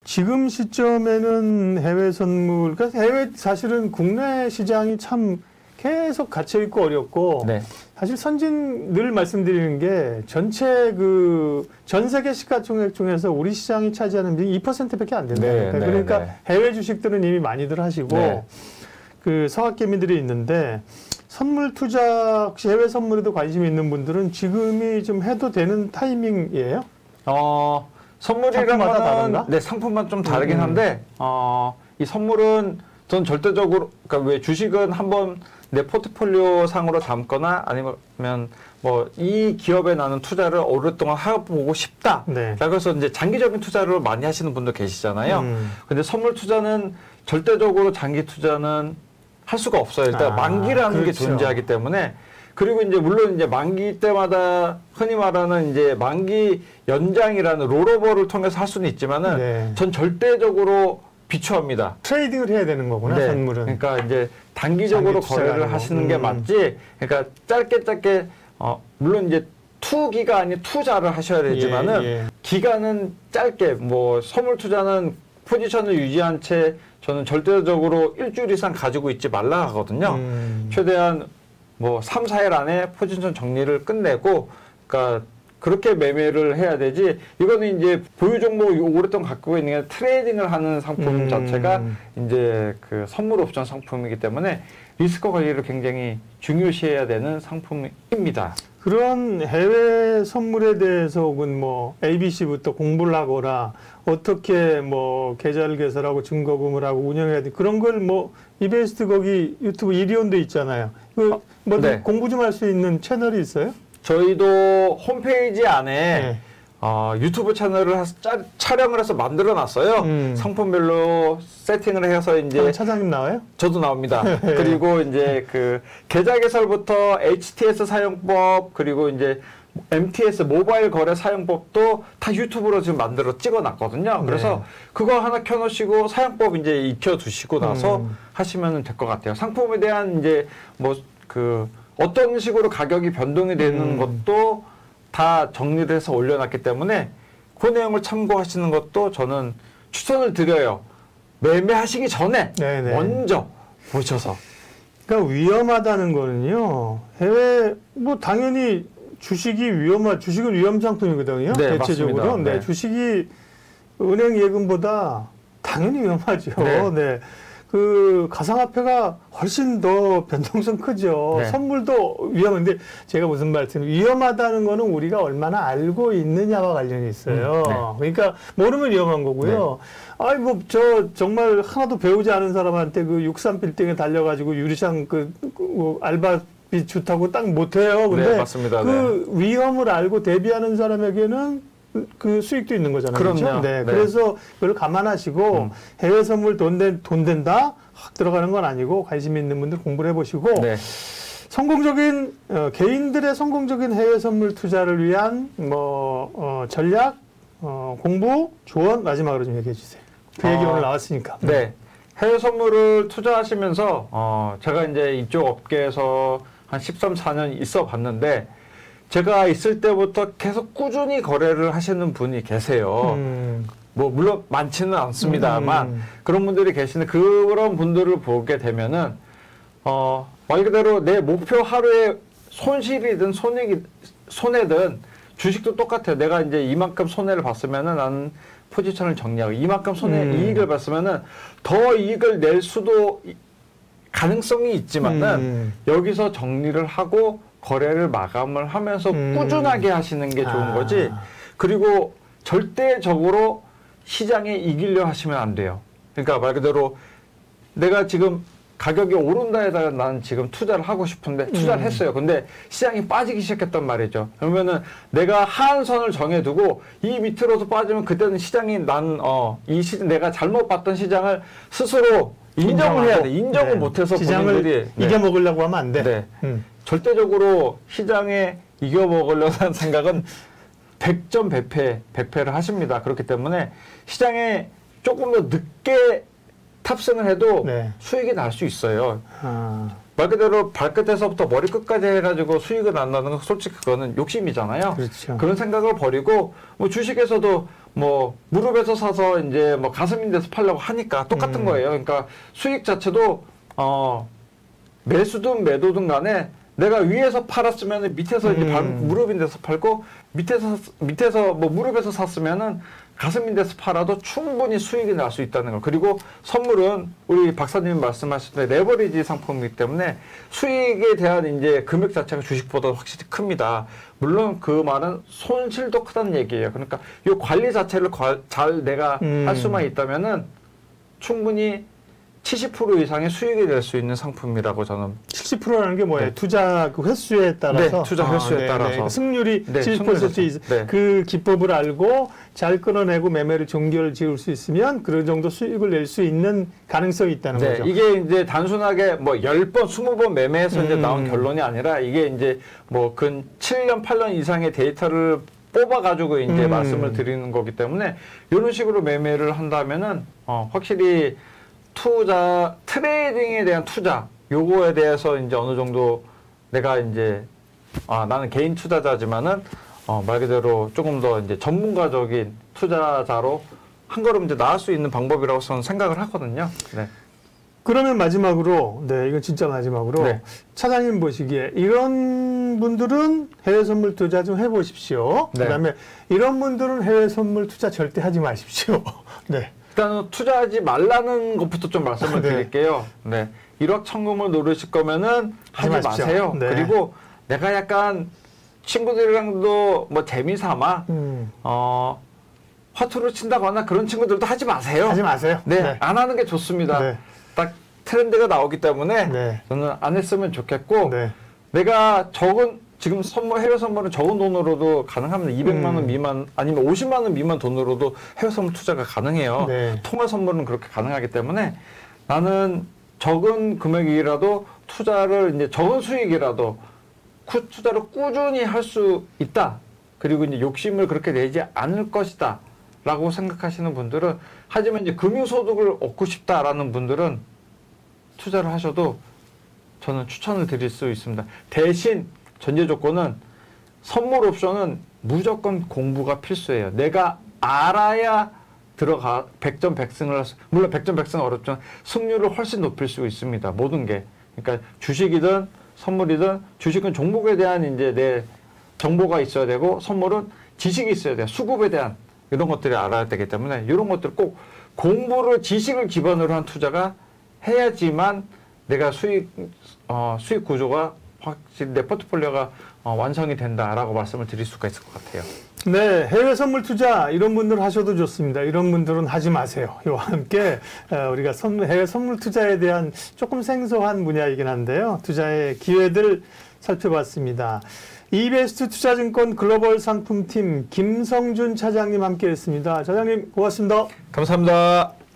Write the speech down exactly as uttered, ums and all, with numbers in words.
지금 시점에는 해외 선물, 그러니까 해외 사실은 국내 시장이 참 계속 갇혀 있고 어렵고 네. 사실 선진 늘 말씀드리는 게 전체 그 전 세계 시가총액 중에서 우리 시장이 차지하는 비중이 이 퍼센트밖에 안 된다. 네, 그러니까, 네, 그러니까 네. 해외 주식들은 이미 많이들 하시고 네. 그 서학개미들이 있는데 선물 투자 혹시 해외 선물에도 관심이 있는 분들은 지금이 좀 해도 되는 타이밍이에요? 어, 선물이란 상품마다 거는 다른가? 네, 상품만 좀 다르긴 음. 한데 어, 이 선물은 전 절대적으로 그러니까 왜 주식은 한번 내 포트폴리오 상으로 담거나 아니면 뭐 이 기업에 나는 투자를 오랫동안 해보고 싶다. 네. 그래서 이제 장기적인 투자를 많이 하시는 분도 계시잖아요. 음. 근데 선물 투자는 절대적으로 장기 투자는 할 수가 없어요. 일단 아, 만기라는 게 그렇죠. 존재하기 때문에. 그리고 이제 물론 이제 만기 때마다 흔히 말하는 이제 만기 연장이라는 롤오버를 통해서 할 수는 있지만은 네. 전 절대적으로 비추합니다. 트레이딩을 해야 되는 거구나, 네. 선물은. 그러니까 이제 단기적으로 장기 투자가 거래를 아니고. 하시는 게 음. 맞지. 그러니까 짧게 짧게 어 물론 이제 투기가 아닌 투자를 하셔야 되지만은 예, 예. 기간은 짧게 뭐 선물 투자는 포지션을 유지한 채 저는 절대적으로 일주일 이상 가지고 있지 말라 하거든요. 음. 최대한 뭐 삼, 사 일 안에 포지션 정리를 끝내고 그러니까 그렇게 매매를 해야 되지. 이거는 이제 보유 종목을 오랫동안 갖고 있는 게 트레이딩을 하는 상품 음. 자체가 이제 그 선물 옵션 상품이기 때문에 리스크 관리를 굉장히 중요시해야 되는 상품입니다. 그런 해외 선물에 대해서 혹은 뭐 에이비씨부터 공부를 하거나 어떻게 뭐 계좌를 개설하고 증거금을 하고 운영해야 돼 그런 걸 뭐 이베스트 거기 유튜브 일위원도 있잖아요. 그 어, 뭐 네. 공부 좀 할 수 있는 채널이 있어요? 저희도 홈페이지 안에 네. 어, 유튜브 채널을 하- 짜, 촬영을 해서 만들어 놨어요. 음. 상품별로 세팅을 해서 이제 아, 차장님 나와요? 저도 나옵니다. 그리고 이제 그 계좌 개설부터 에이치티에스 사용법 그리고 이제 엠티에스 모바일 거래 사용법도 다 유튜브로 지금 만들어 찍어 놨거든요. 그래서 네. 그거 하나 켜놓으시고 사용법 이제 익혀 두시고 나서 음. 하시면 될 것 같아요. 상품에 대한 이제 뭐 그 어떤 식으로 가격이 변동이 되는 음. 것도 다 정리를 해서 올려놨기 때문에 그 내용을 참고하시는 것도 저는 추천을 드려요. 매매하시기 전에 네네. 먼저 보셔서. 그러니까 위험하다는 거는요. 해외 뭐 당연히 주식이 위험한 주식은 위험 상품이거든요. 네, 대체적으로. 맞습니다. 네. 네. 주식이 은행 예금보다 당연히 위험하죠. 네. 네. 그 가상화폐가 훨씬 더 변동성 크죠. 네. 선물도 위험한데 제가 무슨 말씀 위험하다는 거는 우리가 얼마나 알고 있느냐와 관련이 있어요. 음, 네. 그러니까 모르면 위험한 거고요. 아이 뭐 저 정말 하나도 배우지 않은 사람한테 그 육삼 빌딩에 달려가지고 유리창 그, 그 뭐 알바비 주타고 딱 못해요. 근데 네, 맞습니다. 그 위험을 알고 대비하는 사람에게는 그 수익도 있는 거잖아요. 그럼요. 그렇죠? 네. 네. 그래서 그걸 감안하시고 음. 해외 선물 돈, 된, 돈 된다? 확 들어가는 건 아니고 관심 있는 분들 공부를 해보시고 네. 성공적인 어, 개인들의 성공적인 해외 선물 투자를 위한 뭐 어, 전략, 어, 공부, 조언 마지막으로 좀 얘기해 주세요. 그 얘기 어, 오늘 나왔으니까. 네. 해외 선물을 투자하시면서 어, 제가 이제 이쪽 업계에서 한 십삼, 사 년 있어 봤는데 제가 있을 때부터 계속 꾸준히 거래를 하시는 분이 계세요. 음. 뭐 물론 많지는 않습니다만 음. 그런 분들이 계시는데 그런 분들을 보게 되면은 어, 말 그대로 내 목표 하루에 손실이든 손익이 손해든 주식도 똑같아요. 내가 이제 이만큼 손해를 봤으면은 나는 포지션을 정리하고 이만큼 손해 음. 이익을 봤으면은 더 이익을 낼 수도 이- 가능성이 있지만은 음. 여기서 정리를 하고 거래를 마감을 하면서 음. 꾸준하게 하시는 게 좋은 아. 거지. 그리고 절대적으로 시장에 이기려 하시면 안 돼요. 그러니까 말 그대로 내가 지금 가격이 오른다 해다가 난 지금 투자를 하고 싶은데 투자를 음. 했어요. 근데 시장이 빠지기 시작했단 말이죠. 그러면은 내가 하한선을 정해두고 이 밑으로도 빠지면 그때는 시장이 난, 어, 이 시, 내가 잘못 봤던 시장을 스스로 인정을 해야 돼. 인정을 네. 못해서 시장을 본인들이. 네. 이겨먹으려고 하면 안 돼. 네. 음. 절대적으로 시장에 이겨먹으려는 생각은 백 점 백 패, 백 패를 하십니다. 그렇기 때문에 시장에 조금 더 늦게 탑승을 해도 네. 수익이 날 수 있어요. 아. 말 그대로 발끝에서부터 머리끝까지 해가지고 수익을 안 나는 건 솔직히 그거는 욕심이잖아요. 그렇죠. 그런 생각을 버리고 뭐 주식에서도 뭐 무릎에서 사서 이제 뭐 가슴인 데서 팔려고 하니까 똑같은 음. 거예요. 그러니까 수익 자체도 어 매수든 매도든 간에 내가 위에서 팔았으면 밑에서 이제 발, 음. 무릎인 데서 팔고 밑에서 밑에서 뭐 무릎에서 샀으면은 가슴인 데서 팔아도 충분히 수익이 날 수 있다는 거. 그리고 선물은 우리 박사님이 말씀하실 때 레버리지 상품이기 때문에 수익에 대한 이제 금액 자체가 주식보다 확실히 큽니다. 물론 그 말은 손실도 크다는 얘기예요. 그러니까 이 관리 자체를 과- 잘 내가 음. 할 수만 있다면은 충분히 칠십 퍼센트 이상의 수익이 낼 수 있는 상품이라고 저는 칠십 퍼센트라는 게 뭐예요? 네. 투자 그 횟수에 따라서. 네, 투자 횟수에 아, 네, 따라서. 네. 그 승률이 네, 칠십 퍼센트 승률이 이상. 네. 그 기법을 알고 잘 끊어내고 매매를 종결 지을 수 있으면 그런 정도 수익을 낼 수 있는 가능성이 있다는 네, 거죠. 이게 이제 단순하게 뭐 열 번, 스무 번 매매해서 이제 음. 나온 결론이 아니라 이게 이제 뭐 근 칠 년, 팔 년 이상의 데이터를 뽑아가지고 이제 음. 말씀을 드리는 거기 때문에 이런 식으로 매매를 한다면은 어, 확실히 투자, 트레이딩에 대한 투자, 요거에 대해서 이제 어느 정도 내가 이제 아, 나는 개인 투자자지만은 어, 말 그대로 조금 더 이제 전문가적인 투자자로 한 걸음 이제 나을 수 있는 방법이라고 저는 생각을 하거든요. 네. 그러면 마지막으로, 네, 이건 진짜 마지막으로 네. 차장님 보시기에 이런 분들은 해외 선물 투자 좀 해보십시오. 네. 그다음에 이런 분들은 해외 선물 투자 절대 하지 마십시오. 네. 일단은 투자하지 말라는 것부터 좀 말씀을 네. 드릴게요. 네. 일확천금을 노리실 거면은 하지 하지 마십시오. 마세요. 네. 그리고 내가 약간 친구들이랑도 뭐 재미삼아 음, 어 화투를 친다거나 그런 친구들도 하지 마세요. 하지 마세요. 네, 네. 안 하는 게 좋습니다. 네. 딱 트렌드가 나오기 때문에 네. 저는 안 했으면 좋겠고 네. 내가 적은 지금 선물 해외 선물은 적은 돈으로도 가능합니다. 이백만 원 음. 미만 아니면 오십만 원 미만 돈으로도 해외 선물 투자가 가능해요. 네. 통화 선물은 그렇게 가능하기 때문에 나는 적은 금액이라도 투자를 이제 적은 수익이라도 구, 투자를 꾸준히 할 수 있다. 그리고 이제 욕심을 그렇게 내지 않을 것이다. 라고 생각하시는 분들은 하지만 이제 금융소득을 얻고 싶다라는 분들은 투자를 하셔도 저는 추천을 드릴 수 있습니다. 대신 전제 조건은 선물 옵션은 무조건 공부가 필수예요. 내가 알아야 들어가 백전백승을 할 수, 물론 백전백승은 어렵지만 승률을 훨씬 높일 수 있습니다. 모든 게. 그러니까 주식이든 선물이든 주식은 종목에 대한 이제 내 정보가 있어야 되고 선물은 지식이 있어야 돼요. 수급에 대한 이런 것들을 알아야 되기 때문에 이런 것들 꼭 공부를 지식을 기반으로 한 투자가 해야지만 내가 수익 어, 수익 구조가 확실히 내 포트폴리오가 어, 완성이 된다라고 말씀을 드릴 수가 있을 것 같아요. 네, 해외 선물 투자 이런 분들 하셔도 좋습니다. 이런 분들은 하지 마세요. 이와 함께 어, 우리가 선물, 해외 선물 투자에 대한 조금 생소한 분야이긴 한데요. 투자의 기회들 살펴봤습니다. 이베스트 투자증권 글로벌 상품팀 김성준 차장님 함께했습니다. 차장님 고맙습니다. 감사합니다.